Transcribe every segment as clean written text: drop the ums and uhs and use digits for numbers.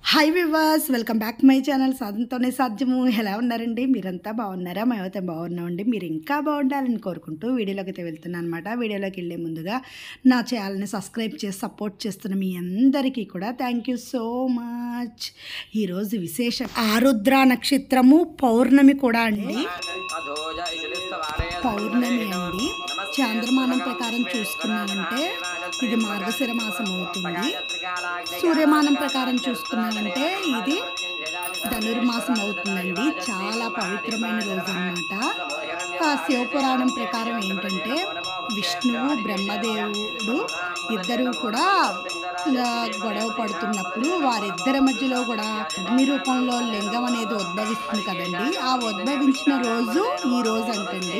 Hi viewers, welcome back to my channel సాధనతోనే సాధ్యము. ఎలా ఉన్నారండి? మీరంతా బాగున్నారా? మేమైతే బాగున్నామండి. మీరు ఇంకా బాగుండాలని కోరుకుంటూ వీడియోలోకి అయితే వెళ్తున్నాను అనమాట. వీడియోలోకి వెళ్ళే ముందుగా నా ఛానల్ని సబ్స్క్రైబ్ చేసి సపోర్ట్ చేస్తున్న మీ అందరికీ కూడా థ్యాంక్ యూ సో మచ్. ఈరోజు విశేషం ఆరుద్ర నక్షత్రము పౌర్ణమి కూడా అండి. పౌర్ణమి అండి. చాంద్రమానం ప్రకారం చూసుకున్నామంటే ఇది మార్గశిర మాసం అవుతుంది. సూర్యమానం ప్రకారం చూసుకున్నామంటే ఇది ధనుర్మాసం అవుతుందండి. చాలా పవిత్రమైన రోజు అన్నమాట. శివపురాణం ప్రకారం ఏంటంటే విష్ణువు బ్రహ్మదేవుడు ఇద్దరు కూడా గొడవ పడుతున్నప్పుడు వారిద్దరి మధ్యలో కూడా అగ్ని రూపంలో లింగం అనేది ఉద్భవిస్తుంది కదండి. ఆ ఉద్భవించిన రోజు ఈ రోజు అంటండి.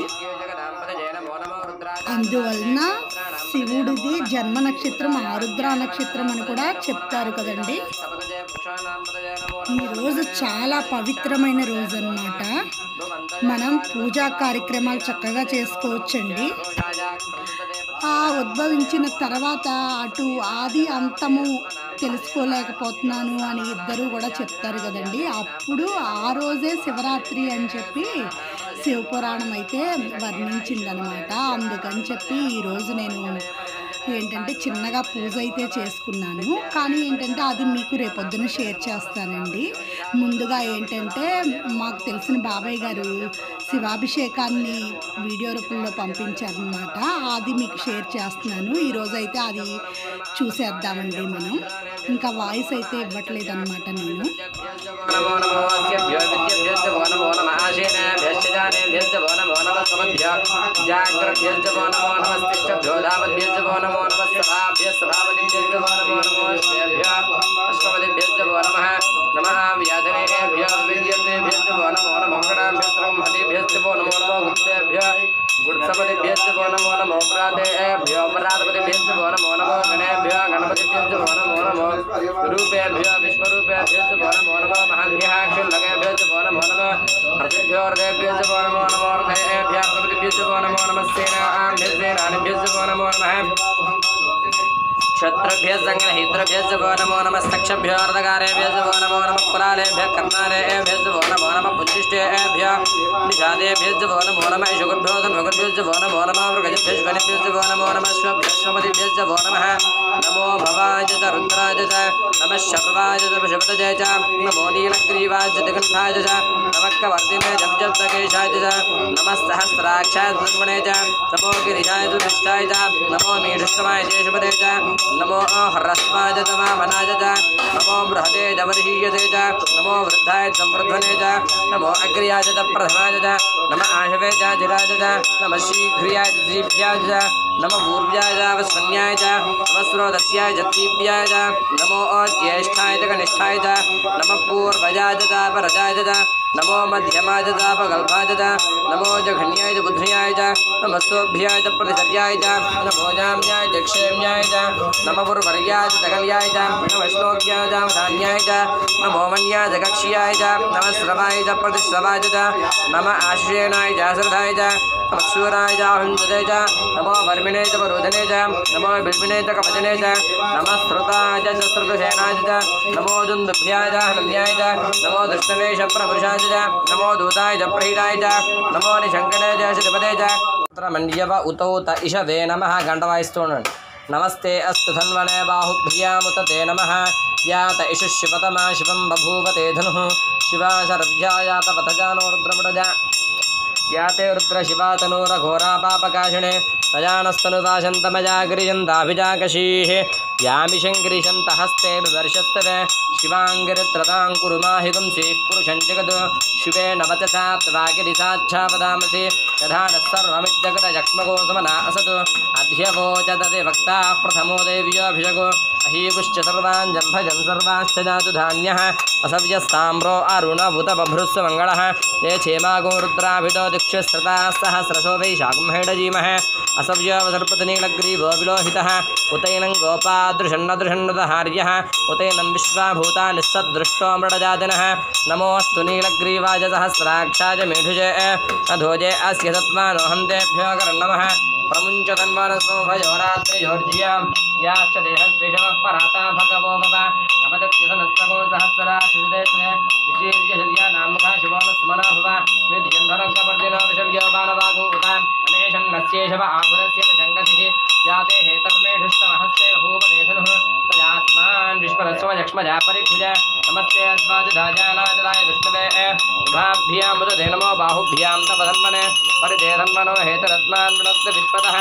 అందువలన శివుడిది జన్మ నక్షత్రం ఆరుద్ర నక్షత్రం అని కూడా చెప్తారు కదండి. ఈరోజు చాలా పవిత్రమైన రోజు అన్నమాట. మనం పూజా కార్యక్రమాలు చక్కగా చేసుకోవచ్చండి. ఆ ఉద్భవించిన తర్వాత అటు ఆది అంతము తెలుసుకోలేకపోతున్నాను అని ఇద్దరు కూడా చెప్తారు కదండి. అప్పుడు ఆ రోజే శివరాత్రి అని చెప్పి శివపురాణం అయితే వర్ణించిందనమాట. అందుకని చెప్పి ఈరోజు నేను ఏంటంటే చిన్నగా పూజ అయితే చేసుకున్నాను. కానీ ఏంటంటే అది మీకు రేపొద్దున షేర్ చేస్తానండి. ముందుగా ఏంటంటే మాకు తెలిసిన బాబాయ్ గారు శివాభిషేకాన్ని వీడియో రూపంలో పంపించారనమాట. అది మీకు షేర్ చేస్తున్నాను. ఈరోజు అయితే అది చూసేద్దామండి మనం. ఇంకా వాయిస్ అయితే ఇవ్వట్లేదు అనమాట నేను. क्षत्रेभ्यः संग्रहीतृभ्यः नमो नमः स्तक्षभ्यो अर्धकारेभ्यः नमो नमः कुलालेभ्यः कर्णारेभ्यः नमो नमः पुच्छिष्टेभ्यः निषादेभ्यः नमो नमः शुगुभ्यो धन्वगुभ्यः नमो नमः मृगजभ्यः नमो नमः श्वभ्यश्वपतिभ्यः नमः नमो भवाय च रुद्राय च नमः शर्वाय च पशुपतये च नमो नीलग्रीवाय च दिगन्धाय च नमः कवर्दिने जपजप्तकेशाय च नमः सहस्राक्षाय ब्रह्मणे च नमो गिरिजाय च विष्टाय च नमो मीढुष्टमाय च शुभदे च नमो ह्रस्वाय च वामनाय च नमो बृहदे च वर्षीयते च नमो वृद्धाय संवृद्धने च नमो अग्र्याय च प्रथमाय च नमः आशवे च जिराय च नमः शीघ्रियाय च श्रीभ्याय च नमः पूर्व्याय च वस्वन्याय च नमः स्रोतस्याय च तीव्याय च नमो ज्येष्ठाय च कनिष्ठाय च नमः पूर्वजाय च परजाय च नमो मध्यमाय च अपगल्भाय च नमो जघन्याय च बुद्ध्याय च नमः सोभ्याय च प्रतिचर्याय च नमो जाम्याय च क्षेम्याय च नमः पुर्वर्याय च तकल्याय च नमः श्लोक्याय च धान्याय च नमो मन्याय च कक्ष्याय च नमः श्रवाय च प्रतिश्रवाय च नमः आश्रयणाय च श्रद्धाय च नमः शूराय च हुंसते च नमो वर्मिणे च वरोधने च नमो बिल्बिने च कवचने च नमः श्रुताय च श्रुतसेनाय च नमो दुन्दुभ्याय च हनन्याय च नमो दुष्टवेश प्रपुरुषाय च नमो दूताय च प्रहीताय च नमो निशंकने च शतपदे च मण्ड्यव उतौ त इषवे नमः गण्डवायस्तोण नमस्ते अस्तु धन्वने बाहुभ्यामुत ते नमः यात इषु शिवतमा शिवं बभूव ते धनुः शिवा शरभ्यायात पथजानो रुद्रमृडजा याते रुद्र शिवा तनूरघोरा पापकाशिणे तजानस्तनुवाशन्तमजा गिरिजन्ताभिजाकशीः यामिशङ्गिरिशन्त हस्ते विवर्षस्तवे शिवाङ्गिरित्रतां कुरु माहिगुं सीः पुरुषं जगद् शिवे नवतसा त्वागिरिसाच्छापदामसि यथा नः सर्वमिज्जगदजक्ष्मगो समना असतु अध्यवोचदति वक्ताः प्रथमो देव्योऽभिषगो अहीकुश्च सर्वान् जम्भजं सर्वाश्च जातु धान्यः असव्यस्ताम्रो अरुणभूत बभ्रुस्व मङ्गलः ये क्षेमागो रुद्राभितो दिक्षुस्रताः सहस्रशो वैशाखम्हेडजीमहे असव्यवसर्पतनीलग्रीवो विलोहितः उतैनं गोपादृशन्नदृशन्नदहार्यः उतैनं विश्वाभूतानि सद्दृष्टो मृडजातिनः नमोऽस्तु नीलग्रीवाय सहस्राक्षाय मेढुजे अधोजे अस्य तत्त्वानो हन्तेभ्यो कर्णमः प्रमुञ्चतन्वनसो भयोरात्रियोर्ज्यां याश्च देहद्विषमः पराता भगवो भव नवदत्यसन सहस्रको सहस्रा शिशुदेशने विशीर्यशल्या नामका शिवोनुस्मनो भव विद्यन्धरङ्गपर्दिनो विषव्योपानवागो उताम् अनेशन्नस्येषव आपुरस्य निषङ्गसिः याते हेतर्मेढुष्टमहस्ते बभूवते धनुः तयास्मान् विश्वरस्वयक्ष्मजा परिभुज नमस्ते अस्माजुधाजानाजलाय विष्णवे उभाभ्यामुदधे नमो बाहुभ्यां तपधन्मने परिधे धन्मनो हेतरस्मान् वृणक्त विश्वतः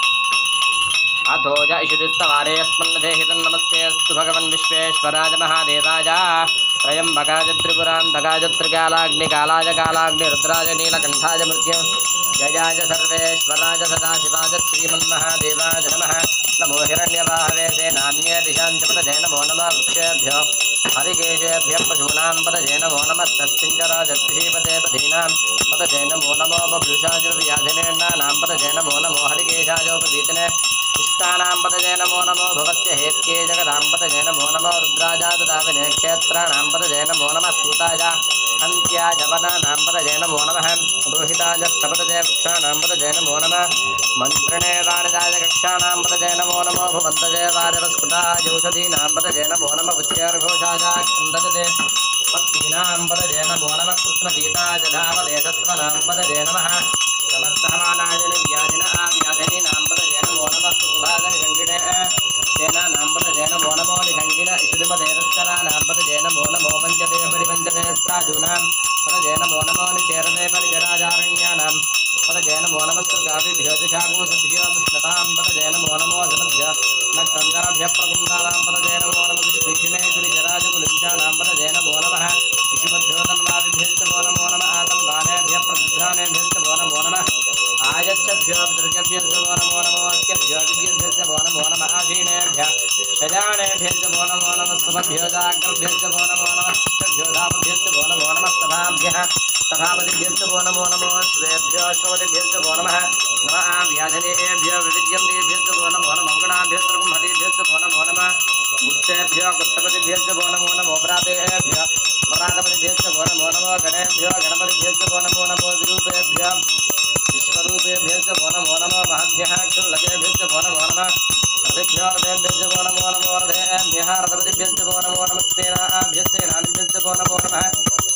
अथो ज इषुदिस्तवारे अस्मन्नधेहितं नमस्ते अस्तु भगवन् विश्वेश्वराज महादेवाय त्रयम्बकाय त्रिपुरान्तकाय त्रिकालाग्निकालाय कालाग्निरुद्राय नीलकण्ठाय मृत्यु जयाय सर्वेश्वराय सदाशिवाय श्रीमन्महादेवाय नमः नमो हिरण्यवाहवे सेनान्ये दिशां च पतये नमो नमः वृक्षेभ्यो हरिकेशेभ्यः पशूनां पतये नमो नमः तस्मिञ्चराजत्रिपते पथीनां पतये नमो नमो बभ्रुषाय व्याधिनेनानां पतये नमो नमो हरिकेशायोपवीतने इष्टानां पतये नमो नमो भवस्य हेत्ये जगदां पतये नमो नमो रुद्राजातदाविने क्षेत्राणां पतये नमो नमः सूताय अन्त्याय वनानां पतये नमो नमः रोहिताय सपतये वृक्षाणां पतये नमो नमः मन्त्रिणे वाणिजाय कक्षाणां पतये नमो नमो भवन्तये वारिवस्फुटाय औषधीनां पतये नमो नमः उच्चैर्घोषाय कुन्दजते पत्नीनां पतये नमो नमः कृष्णगीताय धावदे सत्त्वनां पतये नमः नमस्तमानाय निर्व्याधिनः व्याधिनीनां पतये नमो नमः सुभागनिषङ्गिणे सेनानां पतये नमो नमो निषङ्गिण इषुदिमदेतस्कराणां पतये नमो नमो वञ्चते परिवञ्चते स्ताजूनां पतये नमो नमो निचेरते परिजराजारण्यानां पतये नमो नमः सुगाभिभ्यो दिशागुंसभ्यो विष्णतां पतये नमो नमो जनभ्य नक्तन्तरभ्यः प्रकुण्डानां पतये नमो नमः विष्णुक्षिणे गिरिजराजकुलिंशानां पतये नमो नमः विशुभ्यो तन्वाभिभ्यश्च नमो नमः आतन्वानेभ्यः प्रतिधानेभ्यश्च नमो नमः आयच्छभ्यो दृजभ्यश्च नमो नमो अस्यभ्यो विभ्यश्च नमो नमः आशीनेभ्यः शजानेभ्यश्च नमो नमः स्तभ्यो जाग्रभ्यश्च नमो नमः शिष्टभ्यो धामभ्यश्च नमो नमः सभाभ्यः सभापतिभ्यश्च नमो नमो श्वेभ्यो श्वपतिभ्यश्च नमः नमः व्याधनेभ्यो विविध्यन्तेभ्यश्च नमो नमः गणाभ्यश्च कुम्भतेभ्यश्च नमो नमः गुत्सेभ्यो गुत्सपतिभ्यश्च नमो नमो प्रातेभ्यो परातपतिभ्यश्च नमो नमो गणेभ्यो गणपतिभ्यश्च नमो नमो विरूपेभ्यो विश्वरूपेभ्यश्च नमो नमो महद्भ्यः क्षुल्लकेभ्यश्च नमो नमः रथेभ्यो रथेभ्यश्च नमो नमो रथेभ्यः रथपतिभ्यश्च नमो नमः सेनाभ्यश्च सेनानिभ्यश्च नमो नमः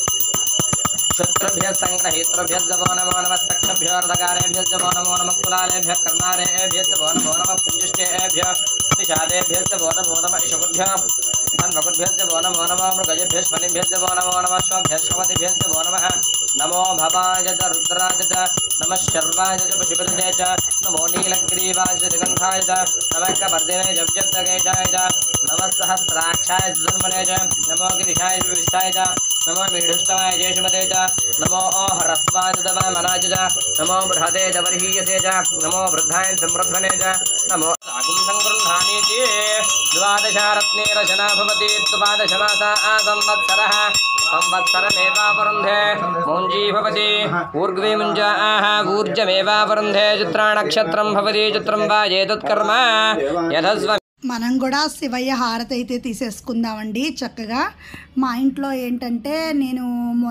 शत्रुभ्यः सङ्ग्रहीतृभ्यश्च नमो नमः तक्षभ्यो अर्धकारेभ्यश्च नमो नमः कुलालेभ्यः कर्णारेभ्यश्च नमो नमः पुञ्जिष्टेभ्यः निषादेभ्यश्च नमो नमः इषुभ्यः धन्वकुभ्यश्च नमो नमः मृगजेभ्यश्च नमो नमः श्वभ्यश्वपतिभ्यश्च नमः नमो भवाय च रुद्राय च नमः शर्वाय च पशुपतिने च नमो नीलग्रीवाय च दिगन्धाय च नमः कपर्दिने च व्यक्तकेशाय च नमः सहस्राक्षाय च जन्मने च नमो गिरिशाय च विष्ठाय च नमो मीढुष्टमाय जेषुमते च नमो ह्रस्वाय च दवामनाय च नमो बृहते च वर्हीयसे च नमो वृद्धाय समृद्धने च नमो साकुं सङ्गृह्णानीति द्वादशारत्नेरशना भवति द्वादशमासा संवत्सरः संवत्सरमेवावरुन्धे मुञ्जी भवति ऊर्ध्वे मुञ्जाः ऊर्जमेवावरुन्धे चित्रानक्षत्रं भवति चित्रं वा एतत्कर्म यथस्व మనం కూడా శివయ్య హారతి అయితే తీసేసుకుందామండి చక్కగా. మా ఇంట్లో ఏంటంటే నేను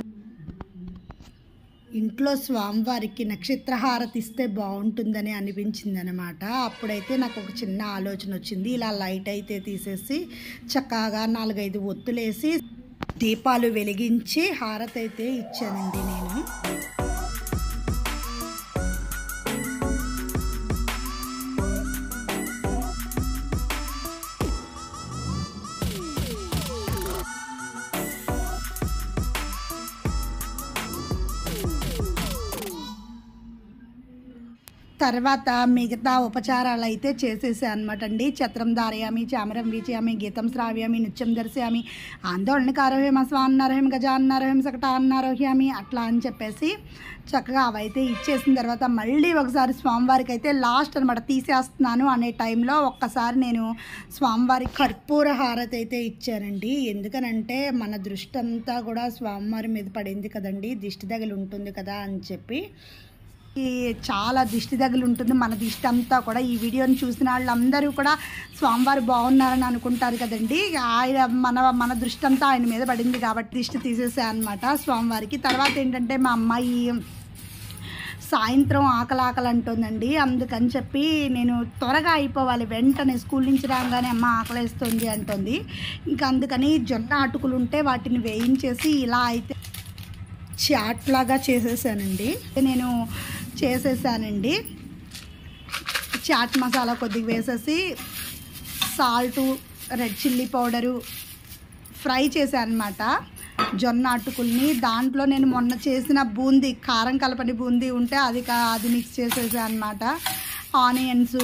ఇంట్లో స్వామివారికి నక్షత్ర హారతి ఇస్తే బాగుంటుందని అనిపించింది అనమాట. అప్పుడైతే నాకు ఒక చిన్న ఆలోచన వచ్చింది. ఇలా లైట్ అయితే తీసేసి చక్కగా 4-5 ఒత్తులేసి దీపాలు వెలిగించి హారతి అయితే ఇచ్చానండి నేను. తర్వాత మిగతా ఉపచారాలు అయితే చేసేసాను అనమాట అండి. ఛత్రం ధారయామి, చామరం వీచయామి, గీతం శ్రావ్యామి, నృత్యం దర్శయామి, ఆందోళనకారోహ్యం, అశ్వాన్నారోహ్యం, గజాన్నారోహ్యం, సకటాన్నారోహ్యామి అట్లా అని చెప్పేసి చక్కగా అవైతే ఇచ్చేసిన తర్వాత మళ్ళీ ఒకసారి స్వామివారికి అయితే లాస్ట్ అనమాట తీసేస్తున్నాను అనే టైంలో ఒక్కసారి నేను స్వామివారికి కర్పూర హారతి అయితే ఇచ్చానండి. ఎందుకనంటే మన దృష్టి అంతా కూడా స్వామివారి మీద పడింది కదండి, దిష్టి తగిలి ఉంటుంది కదా అని చెప్పి చాలా దిష్టి తగిలి ఉంటుంది మన దిష్టి అంతా కూడా. ఈ వీడియోని చూసిన వాళ్ళందరూ కూడా స్వామివారు బాగున్నారని అనుకుంటారు కదండి. ఆయన మన దృష్టి అంతా ఆయన మీద పడింది కాబట్టి దిష్టి తీసేసా అనమాట స్వామివారికి. తర్వాత ఏంటంటే మా అమ్మాయి సాయంత్రం ఆకలి అంటుందండి. అందుకని చెప్పి నేను త్వరగా అయిపోవాలి, వెంటనే స్కూల్ నుంచి రాగానే అమ్మ ఆకలేస్తుంది అంటుంది. ఇంకా అందుకని జొన్న అటుకులు ఉంటే వాటిని వేయించేసి ఇలా అయితే చాట్ లాగా చేసేసానండి. నేను చేసేసానండి. చాట్ మసాలా కొద్దిగా వేసేసి salt, red chilli powder fry చేశాను అనమాట జొన్న అటుకుల్ని. దాంట్లో నేను మొన్న చేసిన బూందీ, కారం కలపని బూందీ ఉంటే అది మిక్స్ చేసేసాను అనమాట. ఆనియన్స్,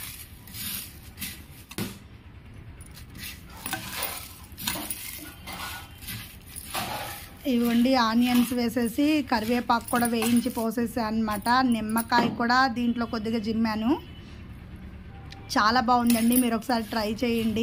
ఇవ్వండి ఆనియన్స్ వేసేసి కరివేపాకు కూడా వేయించి పోసేసాను అనమాట. నిమ్మకాయ కూడా దీంట్లో కొద్దిగా జిమ్మాను. చాలా బాగుందండి, మీరు ఒకసారి ట్రై చేయండి.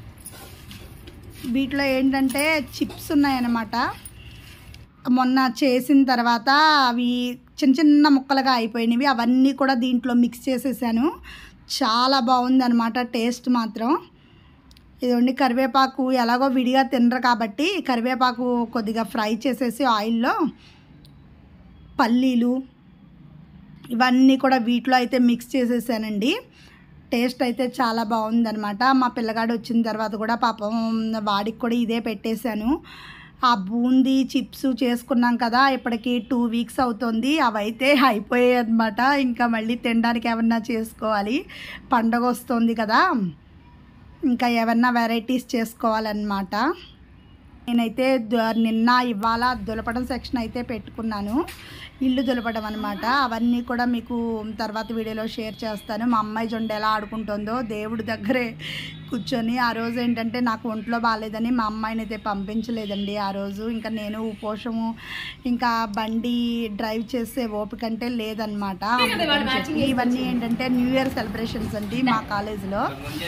వీటిలో ఏంటంటే చిప్స్ ఉన్నాయన్నమాట. మొన్న చేసిన తర్వాత అవి చిన్న చిన్న ముక్కలుగా అయిపోయినవి, అవన్నీ కూడా దీంట్లో మిక్స్ చేసేసాను. చాలా బాగుందన్నమాట టేస్ట్ మాత్రం. ఇదిగోండి కరివేపాకు ఎలాగో విడిగా తినరు కాబట్టి కరివేపాకు కొద్దిగా ఫ్రై చేసేసి ఆయిల్లో పల్లీలు ఇవన్నీ కూడా వీటిలో అయితే మిక్స్ చేసేసానండి. టేస్ట్ అయితే చాలా బాగుందనమాట. మా పిల్లగాడు వచ్చిన తర్వాత కూడా పాపం వాడికి కూడా ఇదే పెట్టేశాను. ఆ బూందీ చిప్స్ చేసుకున్నాం కదా, ఇప్పటికి 2 వీక్స్ అవుతుంది. అవైతే అయిపోయాయి అనమాట. ఇంకా మళ్ళీ తినడానికి ఏమన్నా చేసుకోవాలి, పండగ వస్తుంది కదా, ఇంకా ఏమన్నా వెరైటీస్ చేసుకోవాలన్నమాట. నేనైతే నిన్న ఇవాళ దులపడం సెక్షన్ అయితే పెట్టుకున్నాను, ఇల్లు దులపడం అనమాట. అవన్నీ కూడా మీకు తర్వాత వీడియోలో షేర్ చేస్తాను. మా అమ్మాయి జొండ ఎలా ఆడుకుంటుందో దేవుడి దగ్గరే కూర్చొని. ఆ రోజు ఏంటంటే నాకు ఒంట్లో బాగాలేదని మా అమ్మాయిని అయితే పంపించలేదండి ఆ రోజు. ఇంకా నేను ఉపోషము, ఇంకా బండి డ్రైవ్ చేసే ఓపిక అంటే లేదనమాట. ఇవన్నీ ఏంటంటే న్యూ ఇయర్ సెలబ్రేషన్స్ అండి మా కాలేజీలో.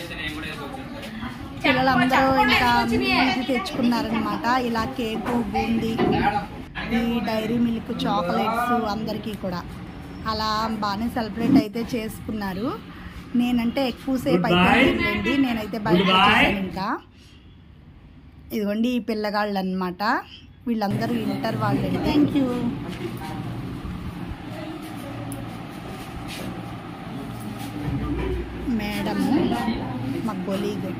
పిల్లలందరూ ఇంకా ఇంటికి తెచ్చుకున్నారనమాట. ఇలా కేకు, బూందీ, ఈ డైరీ మిల్క్, చాక్లెట్స్ అందరికీ కూడా అలా బాగానే సెలబ్రేట్ అయితే చేసుకున్నారు. నేనంటే ఎక్కువసేపు అయితే లేదండి, నేనైతే బయట వచ్చేసాను. ఇంకా ఇదిగోండి ఈ పిల్లగాళ్ళు అనమాట, వీళ్ళందరూ ఇంటర్ వాళ్ళండి. Thank you. మేడము మా కొలీగ్.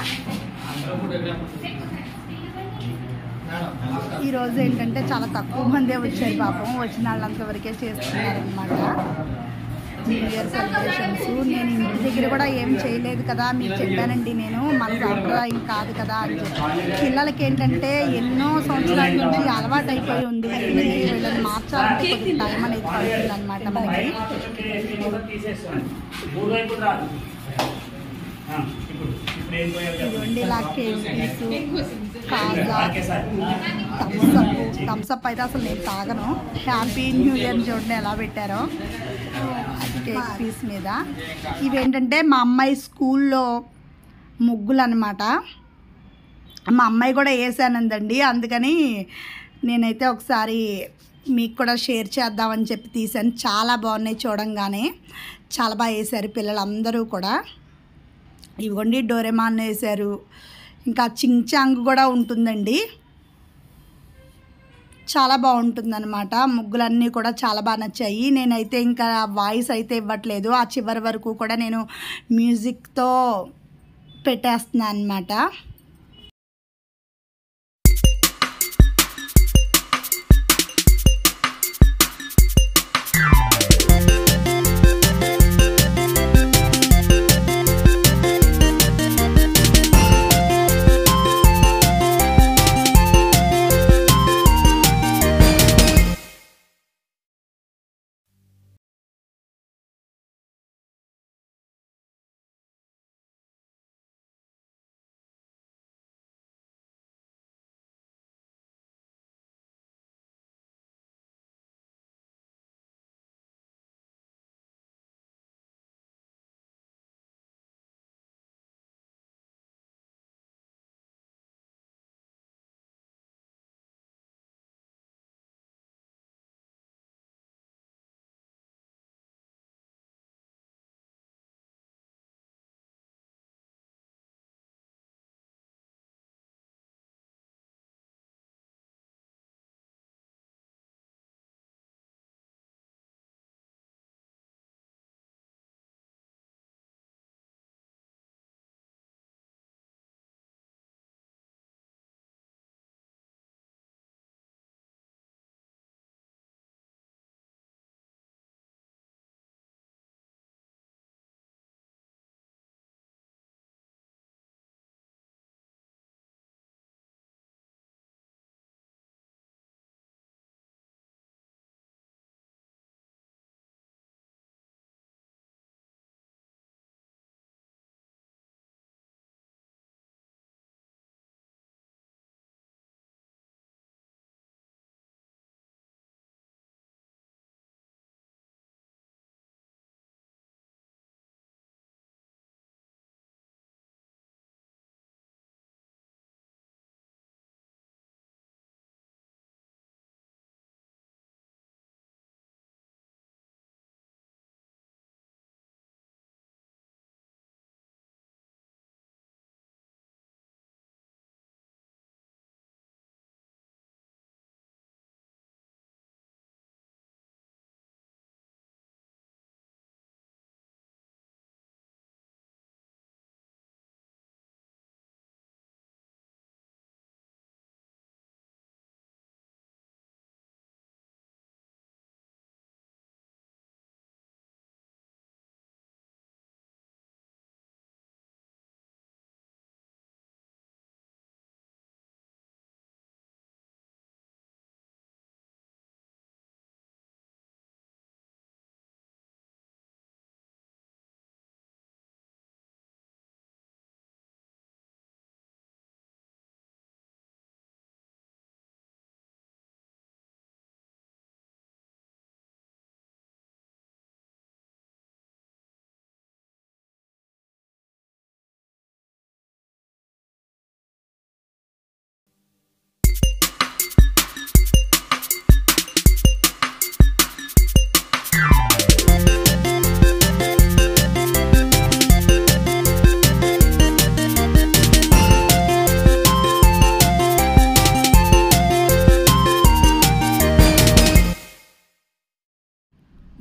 ఈరోజు ఏంటంటే చాలా తక్కువ మందే వచ్చారు పాపం. వచ్చిన వాళ్ళంతవరకే చేస్తున్నారనమాట న్యూ ఇయర్ సెలబ్రేషన్స్. నేను ఇంటి దగ్గర కూడా ఏం చేయలేదు కదా, మీకు చెప్పానండి నేను, మన సాంప్రదాయం కాదు కదా అని చెప్పి. పిల్లలకి ఏంటంటే ఎన్నో సంవత్సరాల నుంచి అలవాటు అయిపోయి ఉంది, వీళ్ళని మార్చాలంటే కొద్దిగా టైం అనేది పడుతుంది అనమాట మనకి. ఇదిగోండి ఇలా కేక్ పీసు, కాజా, థమ్స్అప్ అయితే అసలు నేను తాగను. హ్యాపీ న్యూ ఇయర్ చూడండి ఎలా పెట్టారో కేక్ పీస్ మీద. ఇవేంటంటే మా అమ్మాయి స్కూల్లో ముగ్గులు అనమాట. మా అమ్మాయి కూడా వేసానందండి, అందుకని నేనైతే ఒకసారి మీకు కూడా షేర్ చేద్దామని చెప్పి తీసాను. చాలా బాగున్నాయి చూడంగానే, చాలా బాగా వేశారు పిల్లలందరూ కూడా. ఇవ్వండి డోరేమాన్ వేశారు, ఇంకా చింగ్చాంగ్ కూడా ఉంటుందండి. చాలా బాగుంటుందన్నమాట. ముగ్గులన్నీ కూడా చాలా బాగా నచ్చాయి. నేనైతే ఇంకా వాయిస్ అయితే ఇవ్వట్లేదు, ఆ చివరి వరకు కూడా నేను మ్యూజిక్తో పెట్టేస్తున్నాను అనమాట.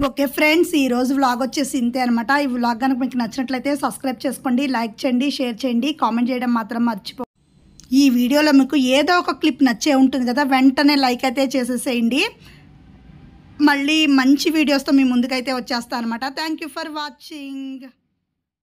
ఓకే ఫ్రెండ్స్, ఈరోజు వ్లాగ్ వచ్చేసి ఇంతే అనమాట. ఈ వ్లాగ్ కనుక మీకు నచ్చినట్లయితే సబ్స్క్రైబ్ చేసుకోండి, లైక్ చేయండి, షేర్ చేయండి, కామెంట్ చేయడం మాత్రం మర్చిపో. ఈ వీడియోలో మీకు ఏదో ఒక క్లిప్ నచ్చే ఉంటుంది కదా, వెంటనే లైక్ అయితే చేసేసేయండి. మళ్ళీ మంచి వీడియోస్తో మీ ముందుకైతే వచ్చేస్తాను అనమాట. Thank you for watching.